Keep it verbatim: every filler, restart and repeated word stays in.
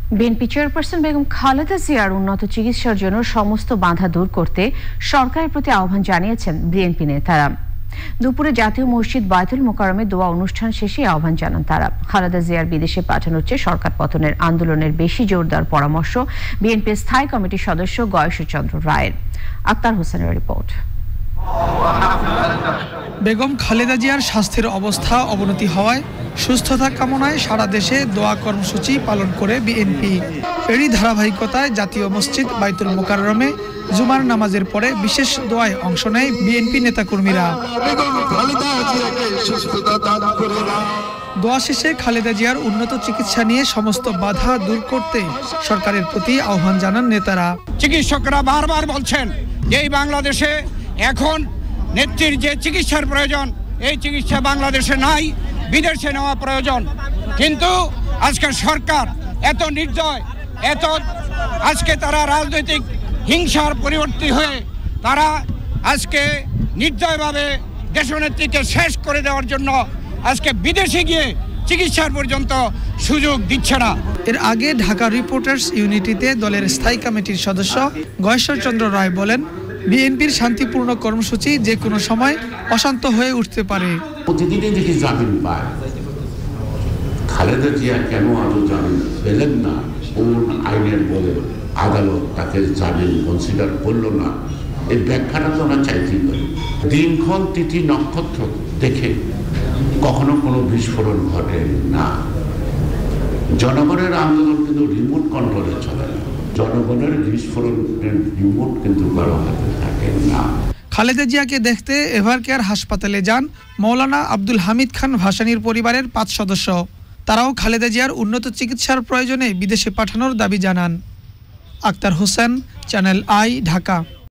BNP chairperson Begum Khaleda জিয়ার উন্নত চিকিৎসার জন্য সমস্ত বাধা দূর করতে সরকারের প্রতি আহ্বান জানিয়েছেন বিএনপি নেতারা। দুপুরে জাতীয় মসজিদ বায়তুল মোকাররমে দোয়া অনুষ্ঠান শেষে আহ্বান জানান তারা। খালেদা জিয়ার বিদেশে পাঠানোর চেয়ে সরকার পতনের আন্দোলনের বেশি জোর দেওয়ার পরামর্শ বিএনপির স্থায়ী কমিটির সদস্য গয়েশ্বরচন্দ্র রায়ের। আক্তার হোসেনের রিপোর্ট। বেগম খালেদা জিয়ার স্বাস্থ্যের অবস্থা অবনতি হওয়ায় সুস্থতা কামনায় সারা দেশে দোয়া কর্মসূচি পালন করে বিএনপি। এরই ধারাবাহিকতায় জাতীয় মসজিদ বায়তুল মোকাররমে জুমার নামাজের পরে বিশেষ দোয়ায় অংশ নেয় বিএনপি নেতাকর্মীরা। দোয়া শেষে খালেদা জিয়ার উন্নত চিকিৎসা নিয়ে সমস্ত বাধা দূর করতে সরকারের প্রতি আহ্বান জানান নেতারা। চিকিৎসকরা বারবার বলছেন যে এই বাংলাদেশে এখন নেত্রীর যে চিকিৎসার প্রয়োজন, এই চিকিৎসা বাংলাদেশে নাই, বিদেশে নেওয়া প্রয়োজন। কিন্তু আজকে সরকার এত নির্দয়, এত আজকে তারা রাজনৈতিক হিংসার পরিবর্তী হয়ে তারা আজকে নির্দয়ভাবে দেশনেত্রীকে শেষ করে দেওয়ার জন্য আজকে বিদেশে গিয়ে চিকিৎসার পর্যন্ত সুযোগ দিচ্ছে না। এর আগে ঢাকা রিপোর্টার্স ইউনিটিতে দলের স্থায়ী কমিটির সদস্য গয়েশ্বরচন্দ্র রায় বলেন, বিএনপির শান্তিপূর্ণ কর্মসূচি যে কোনো সময় অশান্ত হয়ে উঠতে পারে। প্রতিদিনই দেখি জামিন পায়, খালেদা জিয়া কেন আজও জামিন পেলেন না? কোন আইনের বলে আদালত তাকে জামিন কনসিডার করল না? এই ব্যাখ্যাটা তো আমরা চাইতেই পারি। দিনক্ষণ তিথি নক্ষত্র দেখে কখনো কোনো বিস্ফোরণ ঘটে না। জনগণের আন্দোলন কিন্তু রিমোট কন্ট্রোলে চলে না, জনগণের বিস্ফোরণের রিমোট কিন্তু কারো হাতে থাকে না। খালেদা জিয়াকে দেখতে এভারকেয়ার হাসপাতালে যান মৌলানা আব্দুল হামিদ খান ভাসানীর পরিবারের পাঁচ সদস্য। তারাও খালেদা জিয়ার উন্নত চিকিৎসার প্রয়োজনে বিদেশে পাঠানোর দাবি জানান। Akter Hossain, channel I, Dhaka.